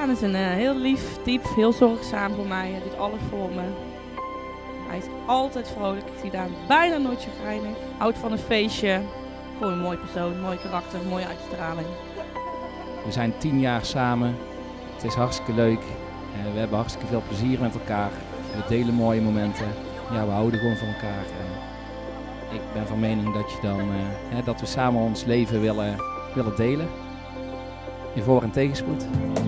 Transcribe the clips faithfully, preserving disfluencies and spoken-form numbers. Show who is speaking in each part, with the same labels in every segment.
Speaker 1: Daan is een uh, heel lief type, heel zorgzaam voor mij. Hij doet alles voor me. Hij is altijd vrolijk. Ik zie Daan bijna nooit chagrijnig. Houdt van een feestje. Gewoon een mooi persoon, mooi karakter, mooie uitstraling.
Speaker 2: We zijn tien jaar samen. Het is hartstikke leuk. Uh, we hebben hartstikke veel plezier met elkaar. We delen mooie momenten. Ja, we houden gewoon van elkaar. En ik ben van mening dat, je dan, uh, hè, dat we samen ons leven willen, willen delen. In voor- en tegenspoed.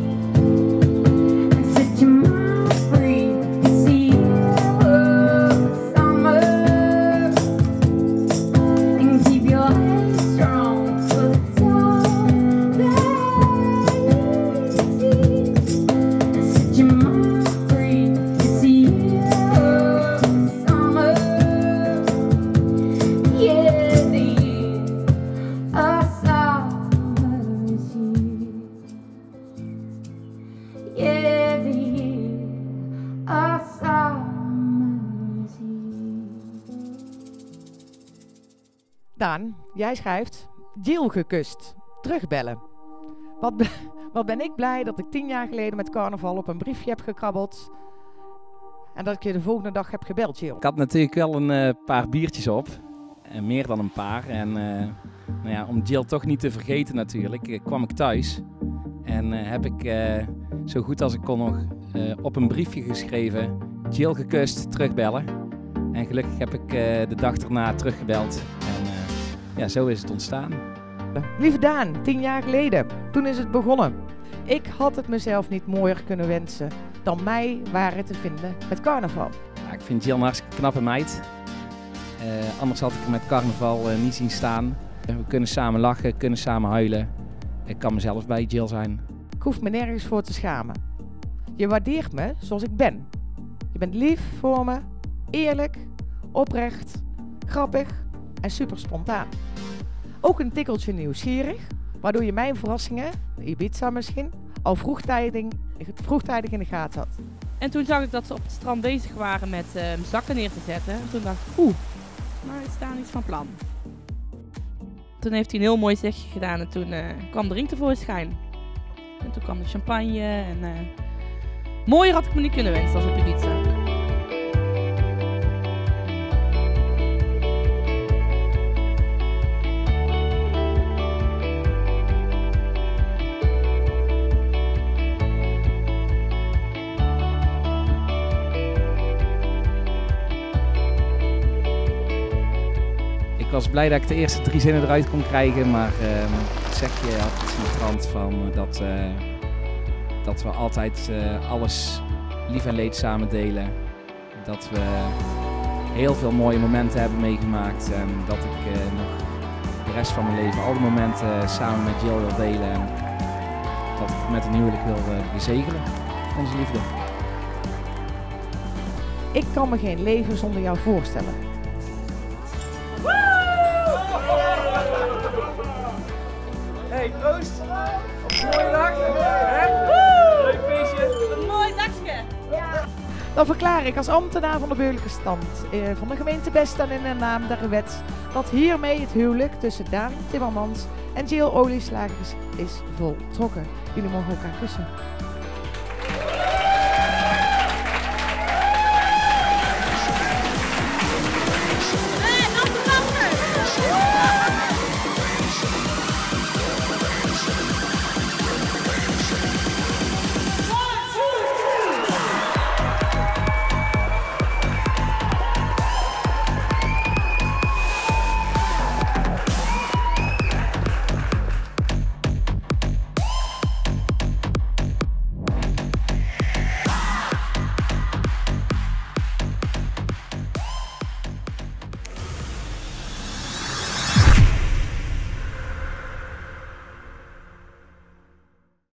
Speaker 3: Daan, jij schrijft Jill gekust, terugbellen. Wat, be wat ben ik blij dat ik tien jaar geleden met carnaval op een briefje heb gekrabbeld en dat ik je de volgende dag heb gebeld, Jill.
Speaker 2: Ik had natuurlijk wel een uh, paar biertjes op, en meer dan een paar. En uh, nou ja, om Jill toch niet te vergeten natuurlijk, uh, kwam ik thuis en uh, heb ik uh, zo goed als ik kon nog uh, op een briefje geschreven: Jill gekust, terugbellen. En gelukkig heb ik uh, de dag erna teruggebeld. En uh, ja, zo is het ontstaan.
Speaker 3: Lieve Daan, tien jaar geleden, toen is het begonnen. Ik had het mezelf niet mooier kunnen wensen dan mij waren te vinden met carnaval.
Speaker 2: Ja, ik vind Jill een hartstikke knappe meid. Uh, anders had ik er met carnaval uh, niet zien staan. We kunnen samen lachen, kunnen samen huilen. Ik kan mezelf bij Jill zijn.
Speaker 3: Ik hoef me nergens voor te schamen. Je waardeert me zoals ik ben. Je bent lief voor me, eerlijk, oprecht, grappig en super spontaan. Ook een tikkeltje nieuwsgierig, waardoor je mijn verrassingen, Ibiza misschien, al vroegtijdig, vroegtijdig in de gaten had.
Speaker 1: En toen zag ik dat ze op het strand bezig waren met uh, zakken neer te zetten. En toen dacht ik, oeh, maar is daar iets van plan. Toen heeft hij een heel mooi zegje gedaan en toen uh, kwam de ring tevoorschijn. En toen kwam de champagne en uh, mooier had ik me niet kunnen wensen als op Ibiza.
Speaker 2: Ik was blij dat ik de eerste drie zinnen eruit kon krijgen, maar uh, het zegje had iets in de trant van uh, dat, uh, dat we altijd uh, alles lief en leed samen delen. Dat we heel veel mooie momenten hebben meegemaakt en dat ik uh, nog de rest van mijn leven alle momenten samen met Jill wil delen. En dat ik met een huwelijk wil uh, bezegelen, onze liefde.
Speaker 3: Ik kan me geen leven zonder jou voorstellen.
Speaker 4: Hey, proost! Op een mooie dag! Leuk feestje!
Speaker 1: Een mooi dagje!
Speaker 3: Ja. Dan verklaar ik als ambtenaar van de burgerlijke stand eh, van de gemeente Best en in de naam der wet dat hiermee het huwelijk tussen Daan Timmermans en Jill Olieslagers is voltrokken. Jullie mogen elkaar kussen.